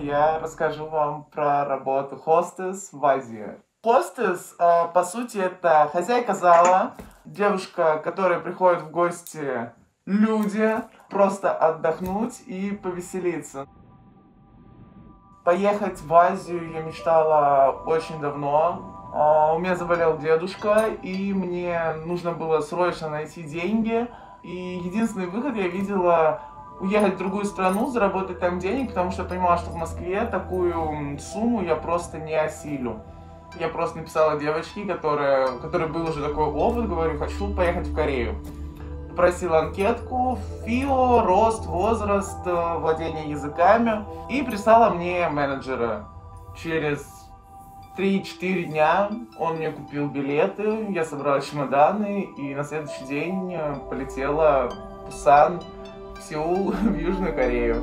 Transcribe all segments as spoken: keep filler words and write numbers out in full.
я расскажу вам про работу хостес в Азии. Хостес, по сути, это хозяйка зала, девушка, которая приходит в гости люди, просто отдохнуть и повеселиться. Поехать в Азию я мечтала очень давно. У меня заболел дедушка, и мне нужно было срочно найти деньги. И единственный выход я видела уехать в другую страну, заработать там денег, потому что я понимала, что в Москве такую сумму я просто не осилю. Я просто написала девочке, которая, у которой был уже такой опыт, говорю, хочу поехать в Корею. Просила анкетку, ФИО, рост, возраст, владение языками, и прислала мне менеджера. Через три-четыре дня он мне купил билеты, я собрала чемоданы, и на следующий день полетела в Пусан, в Сеул, в Южную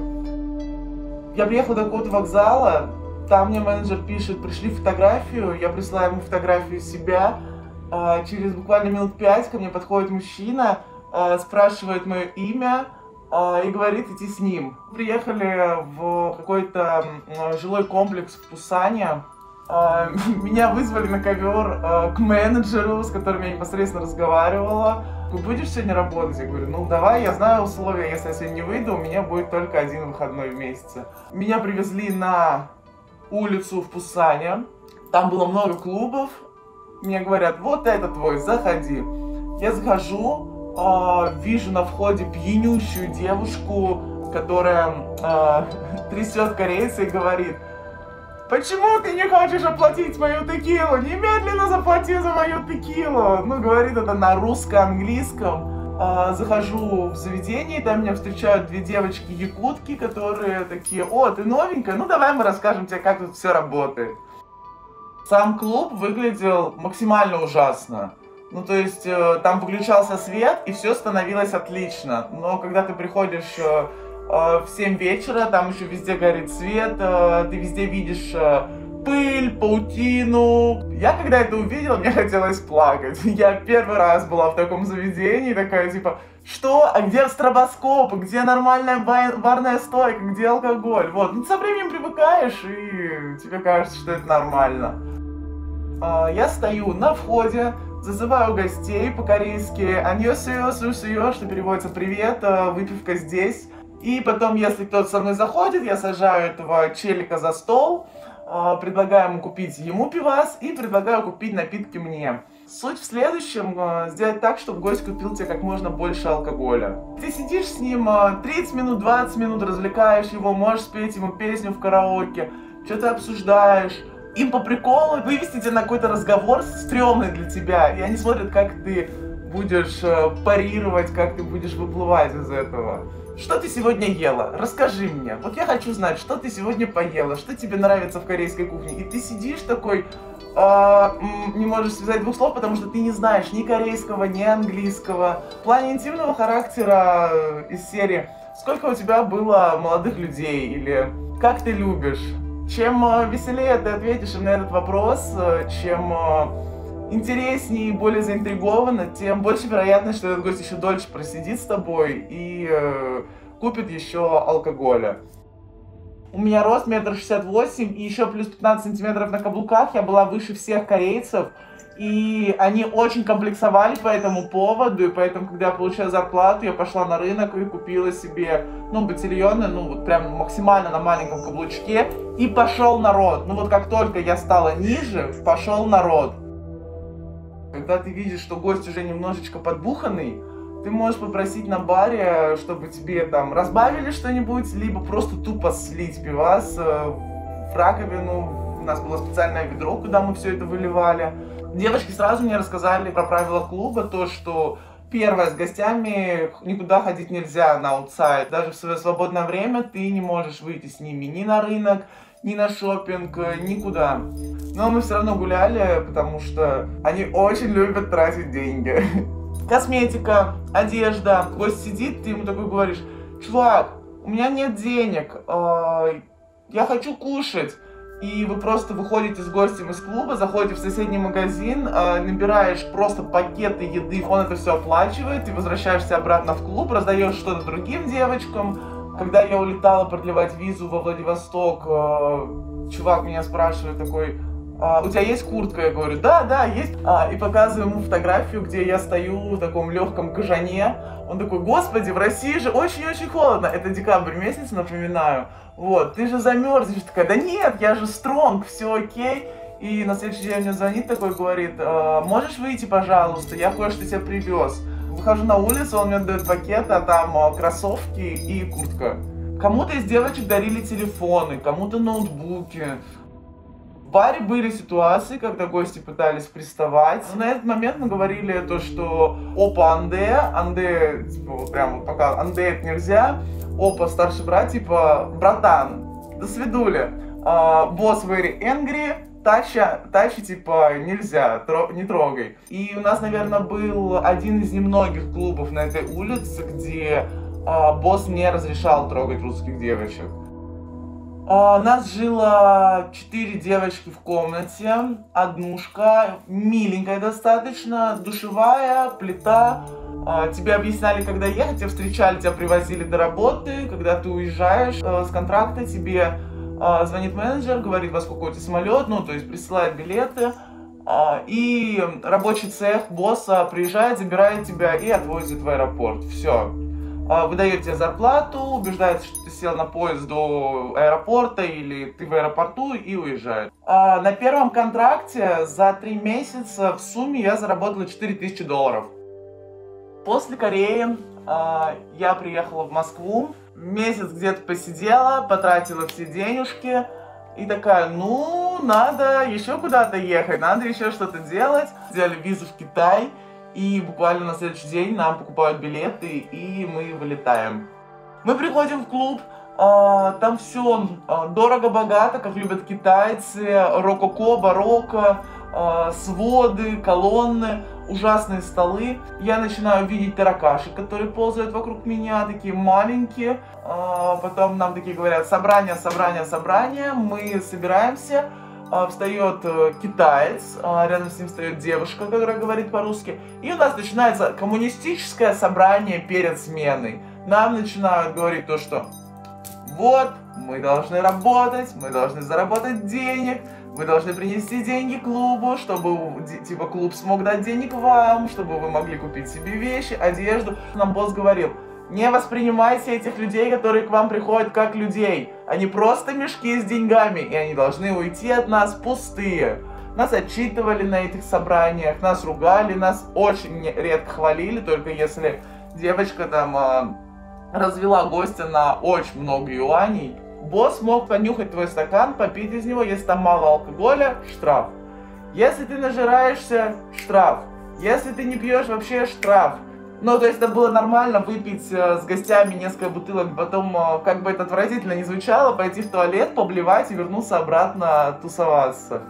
Корею. Я приехала до какого-то вокзала, там мне менеджер пишет, пришли фотографию, я прислала ему фотографию себя. Через буквально минут пять ко мне подходит мужчина, спрашивает мое имя и говорит идти с ним. Приехали в какой-то жилой комплекс в Пусане. Меня вызвали на ковер к менеджеру, с которым я непосредственно разговаривала. Будешь сегодня работать? Я говорю, ну давай, я знаю условия, если я сегодня не выйду, у меня будет только один выходной в месяце. Меня привезли на улицу в Пусане, там было много клубов. Мне говорят, вот это твой, заходи. Я захожу, э, вижу на входе пьянющую девушку, которая э, трясет корейца и говорит, почему ты не хочешь оплатить мою текилу? Немедленно заплати за мою текилу. Ну, говорит это на русско-английском. Э, захожу в заведение, там меня встречают две девочки-якутки, которые такие, о, ты новенькая? Ну, давай мы расскажем тебе, как тут все работает. Сам клуб выглядел максимально ужасно. Ну, то есть, э, там выключался свет, и все становилось отлично. Но когда ты приходишь э, э, в семь вечера, там еще везде горит свет, э, ты везде видишь э, пыль, паутину. Я когда это увидела, мне хотелось плакать. Я первый раз была в таком заведении, такая типа, что? А где стробоскоп? Где нормальная барная стойка? Где алкоголь? Вот, ну, со временем привыкаешь, и тебе кажется, что это нормально. Я стою на входе, зазываю гостей по-корейски «Аньосео, сусео», что переводится «Привет, выпивка здесь». И потом, если кто-то со мной заходит, я сажаю этого челика за стол, предлагаю ему купить ему пивас и предлагаю купить напитки мне. Суть в следующем, сделать так, чтобы гость купил тебе как можно больше алкоголя. Ты сидишь с ним тридцать минут, двадцать минут, развлекаешь его, можешь спеть ему песню в караоке, что-то обсуждаешь. Им по приколу вывести тебя на какой-то разговор стрёмный для тебя, и они смотрят, как ты будешь э, парировать, как ты будешь выплывать из этого. Что ты сегодня ела? Расскажи мне. Вот я хочу знать, что ты сегодня поела, что тебе нравится в корейской кухне. И ты сидишь такой, э, не можешь связать двух слов, потому что ты не знаешь ни корейского, ни английского. В плане интимного характера э, из серии «Сколько у тебя было молодых людей?» или «Как ты любишь?». Чем веселее ты ответишь на этот вопрос, чем интереснее и более заинтригованно, тем больше вероятность, что этот гость еще дольше просидит с тобой и э, купит еще алкоголя. У меня рост метр шестьдесят восемь и еще плюс пятнадцать сантиметров на каблуках, я была выше всех корейцев. И они очень комплексовали по этому поводу, и поэтому, когда я получила зарплату, я пошла на рынок и купила себе, ну, ботильоны, ну, вот прям максимально на маленьком каблучке, и пошел народ. Ну, вот как только я стала ниже, пошел народ. Когда ты видишь, что гость уже немножечко подбуханный, ты можешь попросить на баре, чтобы тебе там разбавили что-нибудь, либо просто тупо слить пивас в раковину. У нас было специальное ведро, куда мы все это выливали. Девочки сразу мне рассказали про правила клуба, то, что первое, с гостями никуда ходить нельзя на аутсайд. Даже в свое свободное время ты не можешь выйти с ними ни на рынок, ни на шопинг, никуда. Но мы все равно гуляли, потому что они очень любят тратить деньги. Косметика, одежда. Гость сидит, ты ему такой говоришь, чувак, у меня нет денег, я хочу кушать. И вы просто выходите с гостем из клуба, заходите в соседний магазин, э, набираешь просто пакеты еды, он это все оплачивает, ты возвращаешься обратно в клуб, раздаешь что-то другим девочкам, Когда я улетала продлевать визу во Владивосток, э, чувак меня спрашивает такой: а, у тебя есть куртка? Я говорю: да, да, есть. А, и показываю ему фотографию, где я стою в таком легком кожане. Он такой: господи, в России же очень-очень холодно. Это декабрь месяц, напоминаю. Вот, ты же замерзнешь. Такая: да нет, я же стронг, все окей. И на следующий день мне звонит такой, говорит: а, можешь выйти, пожалуйста, я кое-что тебе привез. Выхожу на улицу, он мне дает пакет, а там кроссовки и куртка. Кому-то из девочек дарили телефоны, кому-то ноутбуки. В баре были ситуации, когда гости пытались приставать. На этот момент мы говорили то, что опа, анде, анде, типа, вот прям вот пока анде это нельзя. Опа, старший брат, типа, братан, до свидули. А, босс very angry, тача, тачи, типа, нельзя, тро, не трогай. И у нас, наверное, был один из немногих клубов на этой улице, где а, босс не разрешал трогать русских девочек. У нас жило четыре девочки в комнате, однушка, миленькая достаточно, душевая, плита. Тебе объясняли, когда ехать, тебя встречали, тебя привозили до работы. Когда ты уезжаешь с контракта, тебе звонит менеджер, говорит, во сколько у тебя самолет, ну, то есть присылает билеты. И рабочий цех босса приезжает, забирает тебя и отвозит в аэропорт. Все. Выдает тебе зарплату, убеждает, что ты сел на поезд до аэропорта или ты в аэропорту и уезжает. А на первом контракте за три месяца в сумме я заработала четыре тысячи долларов. После Кореи а, я приехала в Москву, месяц где-то посидела, потратила все денежки и такая: ну, надо еще куда-то ехать, надо еще что-то делать. Взяли визу в Китай. И буквально на следующий день нам покупают билеты, и мы вылетаем. Мы приходим в клуб, э, там все э, дорого-богато, как любят китайцы, рококо, барокко, э, своды, колонны, ужасные столы. Я начинаю видеть таракашек, которые ползают вокруг меня, такие маленькие. Э, потом нам такие говорят: собрание, собрание, собрание. Мы собираемся. Встает китаец, рядом с ним встает девушка, которая говорит по-русски, и у нас начинается коммунистическое собрание перед сменой. Нам начинают говорить то, что вот, мы должны работать, мы должны заработать денег, вы должны принести деньги клубу, чтобы типа клуб смог дать денег вам, чтобы вы могли купить себе вещи, одежду. Нам босс говорил: не воспринимайте этих людей, которые к вам приходят, как людей. Они просто мешки с деньгами, и они должны уйти от нас пустые. Нас отчитывали на этих собраниях, нас ругали, нас очень редко хвалили, только если девочка там э, развела гостя на очень много юаней. Босс мог понюхать твой стакан, попить из него, если там мало алкоголя, штраф. Если ты нажираешься, штраф. Если ты не пьешь, вообще штраф. Ну, то есть это было нормально выпить э, с гостями несколько бутылок, потом, э, как бы это отвратительно не звучало, пойти в туалет, поблевать и вернуться обратно тусоваться.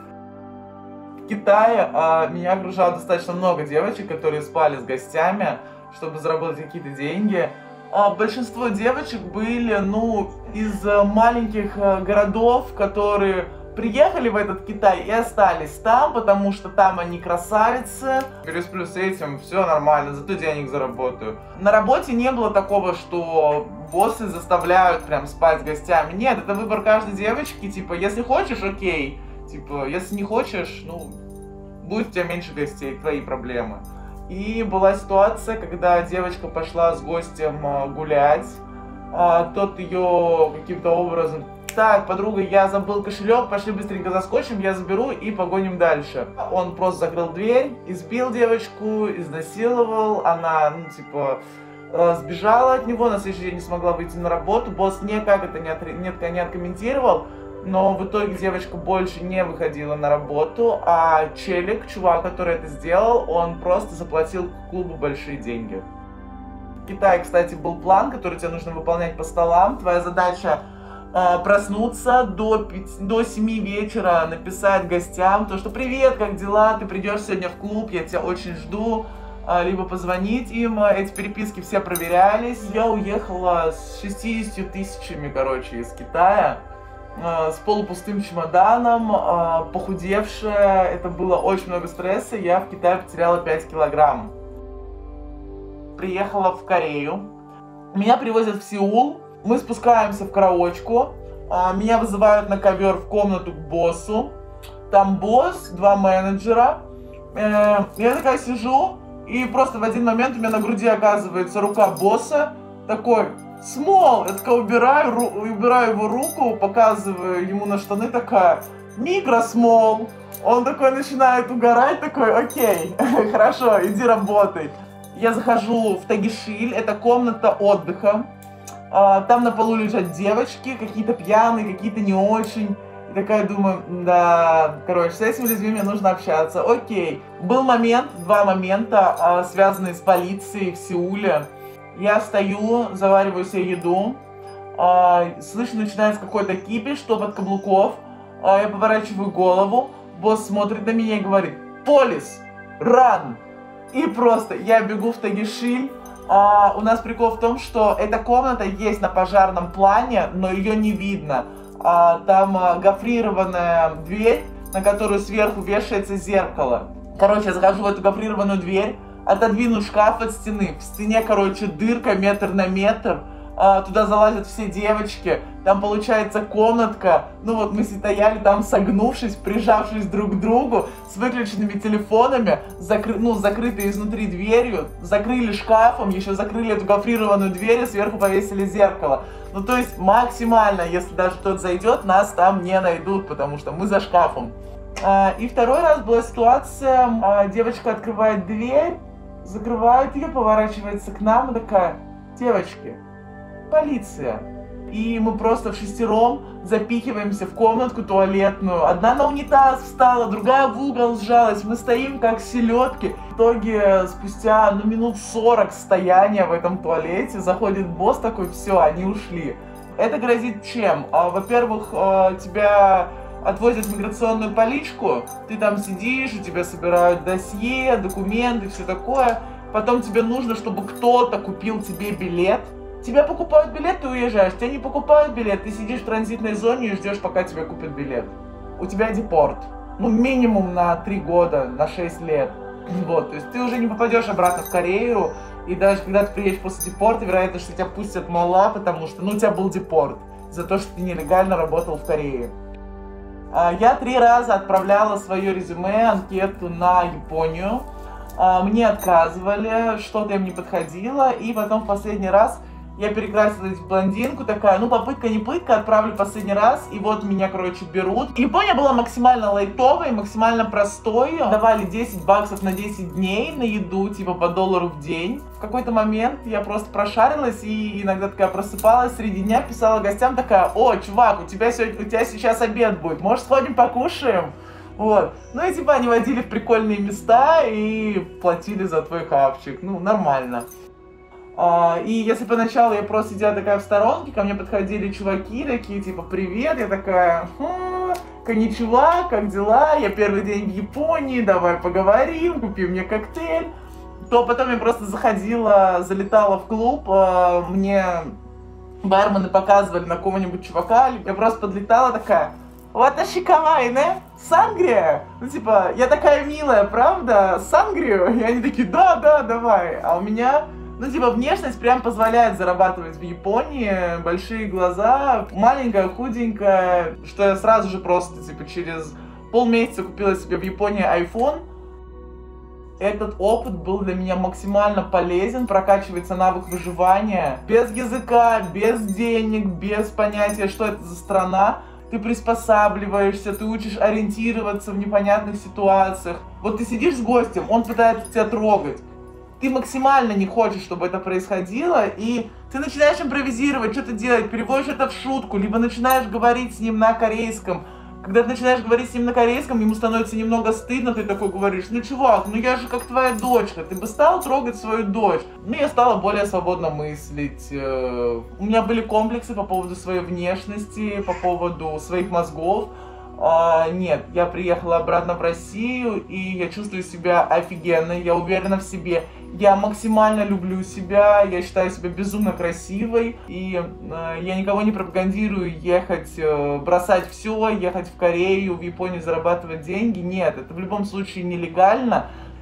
В Китае э, меня окружало достаточно много девочек, которые спали с гостями, чтобы заработать какие-то деньги. А большинство девочек были, ну, из э, маленьких э, городов, которые приехали в этот Китай и остались там, потому что там они красавицы. Пересплю с этим, все нормально, зато денег заработаю. На работе не было такого, что боссы заставляют прям спать с гостями. Нет, это выбор каждой девочки, типа, если хочешь, окей. Типа, если не хочешь, ну, будет у тебя меньше гостей, твои проблемы. И была ситуация, когда девочка пошла с гостем гулять, а тот ее каким-то образом: так, подруга, я забыл кошелек, пошли быстренько заскочим, я заберу и погоним дальше. Он просто закрыл дверь, избил девочку, изнасиловал, она, ну, типа, сбежала от него, на следующий день не смогла выйти на работу, босс никак это не, отре... не, не откомментировал, но в итоге девочка больше не выходила на работу, а челик, чувак, который это сделал, он просто заплатил клубу большие деньги. В Китае, кстати, был план, который тебе нужно выполнять по столам, твоя задача проснуться до, до семи вечера, написать гостям то, что привет, как дела, ты придешь сегодня в клуб, я тебя очень жду, либо позвонить им. Эти переписки все проверялись. Я уехала с шестьюдесятью тысячами, короче, из Китая, с полупустым чемоданом, похудевшая, это было очень много стресса, я в Китае потеряла пять килограмм. Приехала в Корею, меня привозят в Сеул. Мы спускаемся в караочку, меня вызывают на ковер в комнату к боссу. Там босс, два менеджера. Я такая сижу, и просто в один момент у меня на груди оказывается рука босса. Такой, смол! Я такая убираю, ру, убираю его руку, показываю ему на штаны, такая, микросмол. Он такой начинает угорать, такой, окей, хорошо, иди работай. Я захожу в Тагишиль, это комната отдыха. Там на полу лежат девочки, какие-то пьяные, какие-то не очень. И такая думаю, да, короче, с этими людьми мне нужно общаться. Окей. Был момент, два момента, связанные с полицией в Сеуле. Я стою, завариваю себе еду. Слышу, начинается какой-то кипиш, топот каблуков. Я поворачиваю голову. Босс смотрит на меня и говорит, полис, ран. И просто я бегу в Тагишиль. Uh, у нас прикол в том, что эта комната есть на пожарном плане, но ее не видно. Uh, там uh, гофрированная дверь, на которую сверху вешается зеркало. Короче, я захожу в эту гофрированную дверь, отодвину шкаф от стены. В стене, короче, дырка метр на метр. Uh, туда залазят все девочки. Там получается комнатка. Ну вот мы стояли там, согнувшись, прижавшись друг к другу, с выключенными телефонами, закры... ну, закрытой изнутри дверью, закрыли шкафом, еще закрыли эту гофрированную дверь и сверху повесили зеркало. Ну то есть максимально, если даже кто-то зайдет, нас там не найдут, потому что мы за шкафом. Uh, и второй раз была ситуация, uh, девочка открывает дверь, закрывает ее, поворачивается к нам и такая, девочки, полиция. И мы просто в шестером запихиваемся в комнатку туалетную. Одна на унитаз встала, другая в угол сжалась. Мы стоим как селедки. В итоге спустя ну, минут сорок стояния в этом туалете заходит босс такой, все, они ушли. Это грозит чем? Во-первых, тебя отвозят в миграционную поличку, ты там сидишь, у тебя собирают досье, документы, все такое. Потом тебе нужно, чтобы кто-то купил тебе билет. Тебя покупают билет, ты уезжаешь. Тебя не покупают билет, ты сидишь в транзитной зоне и ждешь, пока тебе купят билет. У тебя депорт. Ну, минимум на три года, на шесть лет. Вот, то есть ты уже не попадешь обратно в Корею. И даже когда ты приедешь после депорта, вероятно, что тебя пустят мало, потому что, ну, у тебя был депорт. За то, что ты нелегально работал в Корее. Я три раза отправляла свое резюме, анкету на Японию. Мне отказывали, что-то им не подходило. И потом в последний раз я перекрасилась в блондинку, такая, ну попытка не пытка, отправлю последний раз, и вот меня, короче, берут. Япония была максимально лайтовой, максимально простой, давали десять баксов на десять дней на еду, типа по доллару в день. В какой-то момент я просто прошарилась и иногда такая просыпалась среди дня, писала гостям такая, о, чувак, у тебя, сегодня, у тебя сейчас обед будет, может сходим покушаем? Вот. Ну и типа они водили в прикольные места и платили за твой хавчик, ну нормально. Uh, и если поначалу я просто сидела такая в сторонке, ко мне подходили чуваки такие, типа, привет, я такая, хм, конничева, как дела, я первый день в Японии, давай поговорим, купи мне коктейль. То потом я просто заходила, залетала в клуб, uh, мне бармены показывали на кого-нибудь чувака, я просто подлетала такая, ваташи кавай, не? Сангрия? Ну типа, я такая милая, правда? Сангрию? И они такие, да, да, давай. А у меня... Ну, типа, внешность прям позволяет зарабатывать в Японии, большие глаза, маленькая, худенькая, что я сразу же просто, типа, через полмесяца купила себе в Японии iPhone. Этот опыт был для меня максимально полезен, прокачивается навык выживания. Без языка, без денег, без понятия, что это за страна. Ты приспосабливаешься, ты учишь ориентироваться в непонятных ситуациях. Вот ты сидишь с гостем, он пытается тебя трогать. Ты максимально не хочешь, чтобы это происходило, и ты начинаешь импровизировать, что-то делать, переводишь это в шутку, либо начинаешь говорить с ним на корейском. Когда ты начинаешь говорить с ним на корейском, ему становится немного стыдно, ты такой говоришь, ну чувак, ну я же как твоя дочка, ты бы стал трогать свою дочь. Ну я стала более свободно мыслить, у меня были комплексы по поводу своей внешности, по поводу своих мозгов. А, нет, я приехала обратно в Россию, и я чувствую себя офигенно, я уверена в себе, я максимально люблю себя, я считаю себя безумно красивой, и э, я никого не пропагандирую ехать, э, бросать все, ехать в Корею, в Японию зарабатывать деньги, нет, это в любом случае нелегально,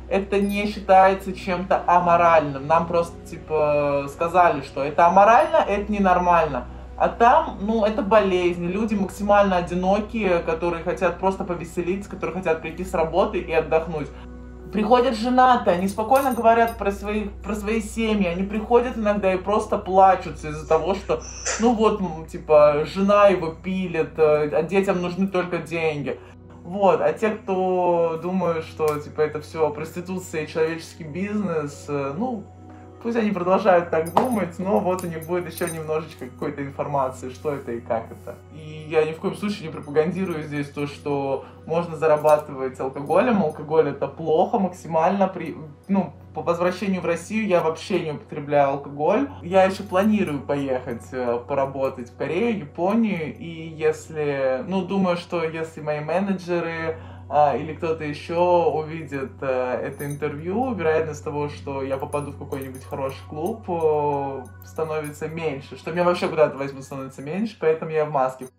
это не считается чем-то аморальным. Нам просто, типа, сказали, что это аморально, это ненормально. А там, ну, это болезнь. Люди максимально одинокие, которые хотят просто повеселиться, которые хотят прийти с работы и отдохнуть. Приходят женатые, они спокойно говорят про свои, про свои семьи, они приходят иногда и просто плачутся из-за того, что, ну вот, типа, жена его пилит, а детям нужны только деньги. Вот, а те, кто думают, что, типа, это все проституция и человеческий бизнес, ну, пусть они продолжают так думать, но вот у них будет еще немножечко какой-то информации, что это и как это. И я ни в коем случае не пропагандирую здесь то, что можно зарабатывать алкоголем. Алкоголь это плохо максимально. При, ну, по возвращению в Россию я вообще не употребляю алкоголь. Я еще планирую поехать поработать в Корею, Японию. И если, ну, думаю, что если мои менеджеры или кто-то еще увидит э, это интервью, вероятность того, что я попаду в какой-нибудь хороший клуб, э, становится меньше. Что меня вообще куда-то возьмут, становится меньше, поэтому я в маске.